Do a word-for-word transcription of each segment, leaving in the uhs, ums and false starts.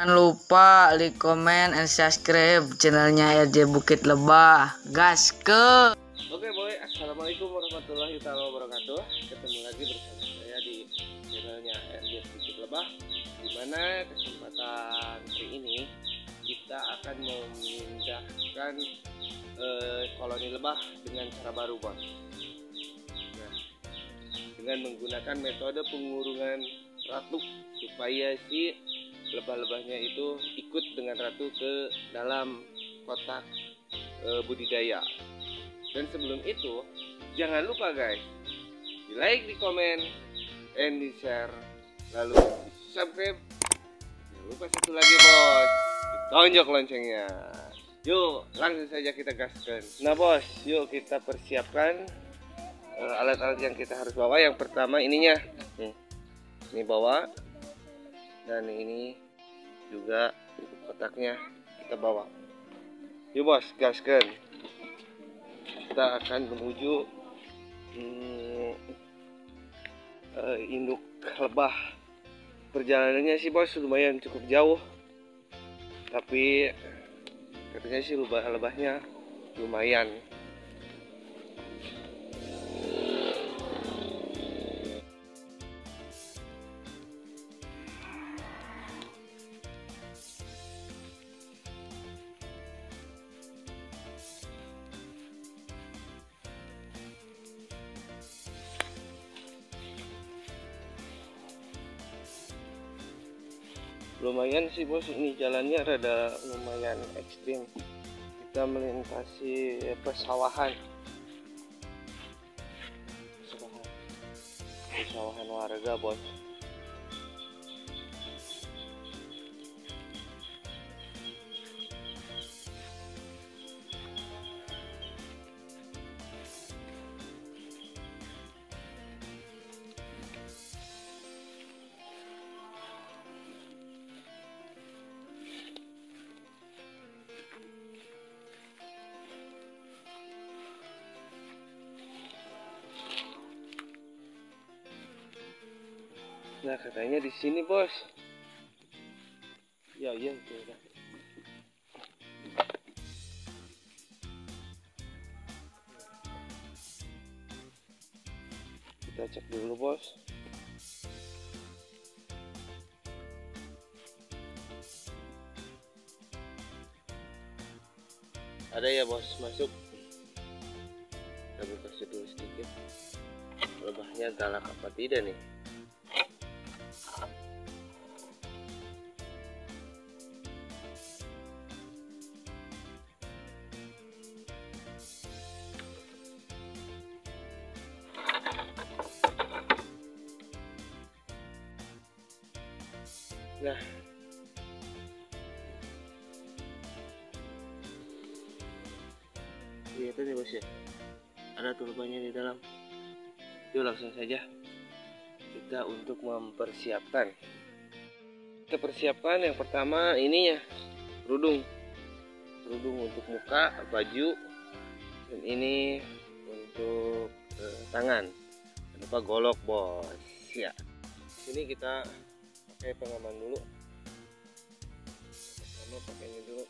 Jangan lupa like, comment, and subscribe channelnya R J Bukit Lebah. Gas ke. Oke boy, assalamualaikum warahmatullahi wabarakatuh. Ketemu lagi bersama saya di channelnya R J Bukit Lebah. Dimana kesempatan hari ini kita akan memindahkan eh, koloni lebah dengan cara baru bos. Nah, dengan menggunakan metode pengurungan ratu supaya si lebah-lebahnya itu ikut dengan ratu ke dalam kotak e, budidaya. Dan sebelum itu jangan lupa guys, di like, di komen, and di share, lalu di subscribe. Jangan lupa satu lagi bos, ditonjok loncengnya. Yuk langsung saja kita gaskan. Nah bos, yuk kita persiapkan alat-alat e, yang kita harus bawa. Yang pertama ininya nih, ini bawa. Dan ini juga kotaknya kita bawa. Yuk bos, gaskan. Kita akan menuju hmm, uh, induk lebah. Perjalanannya sih bos lumayan cukup jauh, tapi katanya sih lebah-lebahnya lumayan. Lumayan sih bos, ini jalannya rada lumayan ekstrim. Kita melintasi pesawahan pesawahan, pesawahan warga bos. Nah katanya di sini bos. Ya iya itu ya. Kita cek dulu bos. Ada ya bos, masuk. Kita buka dulu sedikit. Lebahnya galak apa tidak nih? Nah, lihat nih bos ya, ada tuh lebahnya di dalam. Yuk langsung saja kita untuk mempersiapkan. Kita persiapkan yang pertama ininya, kerudung, kerudung untuk muka, baju, dan ini untuk eh, tangan. Jangan lupa golok bos. Ya, ini kita pakai pengaman dulu. Pertama pakainya dulu.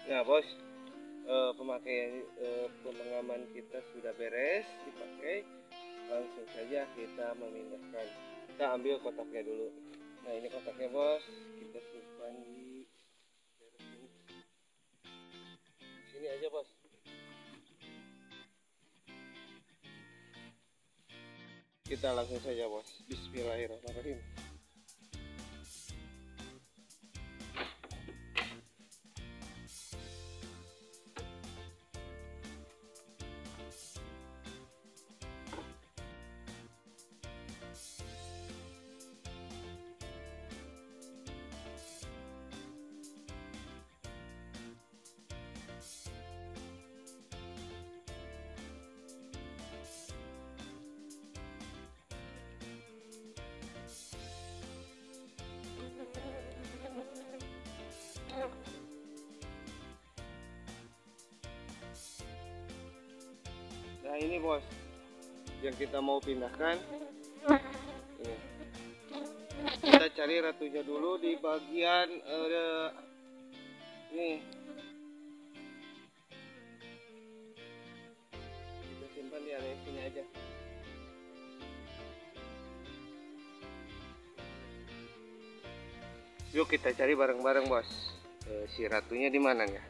Nah bos, eh, pemakaian eh, pengaman kita sudah beres dipakai, langsung saja kita memindahkan. Kita ambil kotaknya dulu. Nah ini kotaknya bos, kita simpan di sini aja bos. Kita langsung saja bos. Bismillahirrahmanirrahim. Nah ini bos, yang kita mau pindahkan. Ini. Kita cari ratunya dulu di bagian uh, nih. Kita simpan di area sini aja. Yuk kita cari bareng-bareng bos. Uh, si ratunya di mana ya?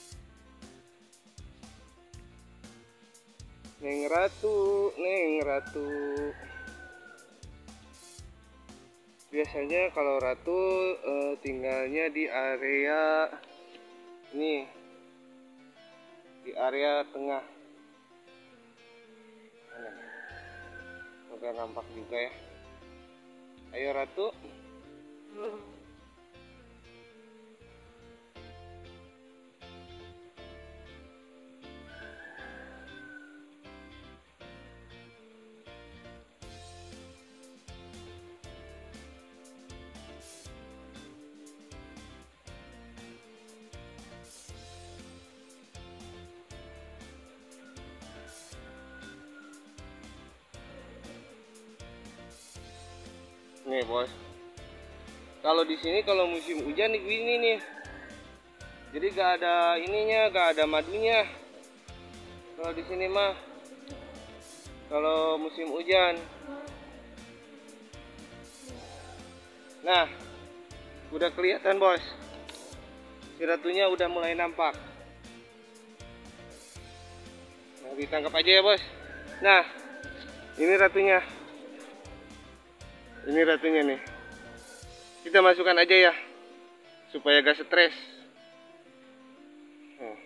Neng Ratu, Neng Ratu. Biasanya kalau Ratu uh, tinggalnya di area ini, di area tengah. Udah nampak juga ya. Ayo Ratu. Nih bos, kalau di sini kalau musim hujan nih gini nih, jadi gak ada ininya, gak ada madunya. Kalau di sini mah, kalau musim hujan. Nah, udah kelihatan bos, si ratunya udah mulai nampak. Nah, ditangkap aja ya bos. Nah, ini ratunya. Ini ratunya nih. Kita masukkan aja ya, supaya gak stres. Nah.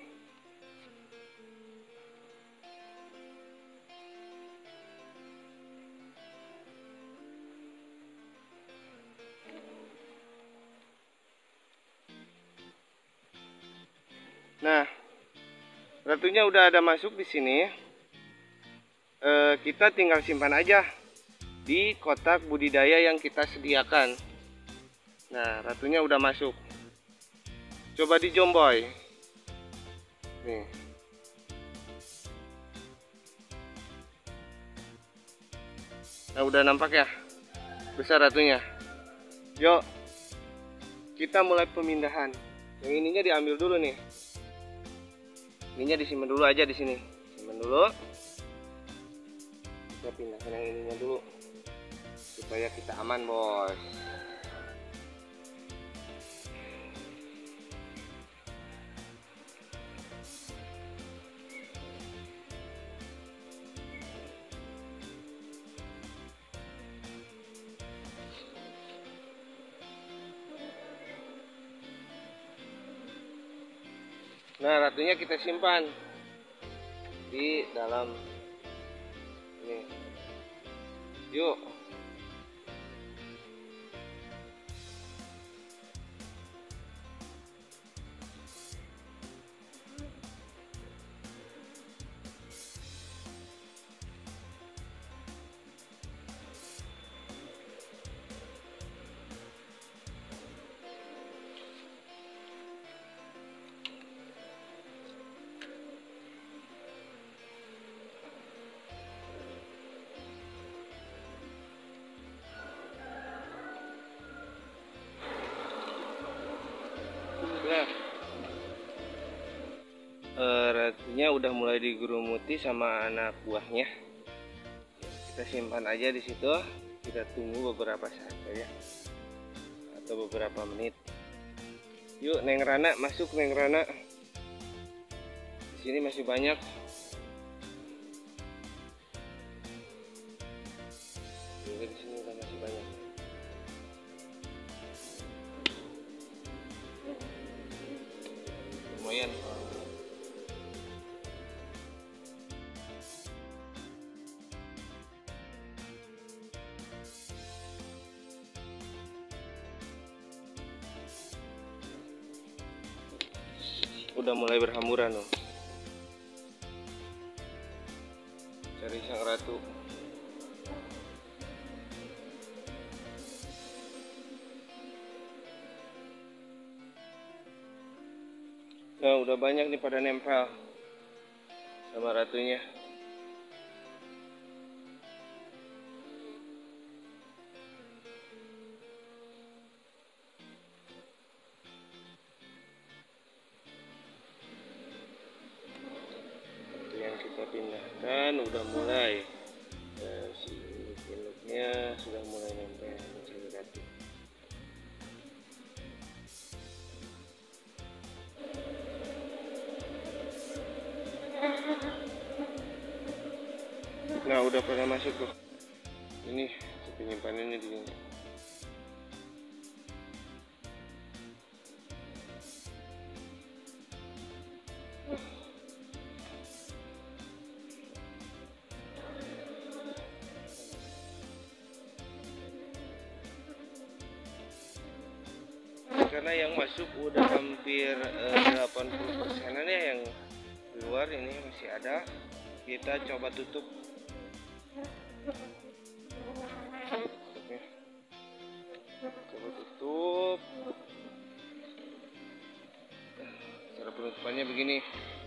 Nah, ratunya udah ada masuk di sini. E, kita tinggal simpan aja di kotak budidaya yang kita sediakan. Nah, ratunya udah masuk. Coba di jomboy. Nih. Nah, udah nampak ya besar ratunya. Yuk, kita mulai pemindahan. Yang ininya diambil dulu nih. Ininya disimpan dulu aja di sini. Simpan dulu. Kita pindahkan yang ininya dulu, supaya kita aman bos. Nah, ratunya kita simpan di dalam ini. Yuk. udah mulai digurumuti sama anak buahnya. Kita simpan aja di situ, kita tunggu beberapa saat saja atau beberapa menit. Yuk Neng Rana, masuk Neng Rana. Di sini masih banyak. Juga di sini udah masih banyak. Lumayan. Udah mulai berhamburan loh. Cari sang ratu. Nah, udah banyak nih pada nempel sama ratunya. Yang kita pindahkan udah mulai. Nah, si induknya sudah mulai nempel mencari ratu. Nah, udah pernah masuk tuh. Ini penyimpanannya di sini. Karena yang masuk udah hampir eh, delapan puluh persenan ya, yang di luar ini masih ada. Kita coba tutup. Coba tutup. Cara penutupannya begini.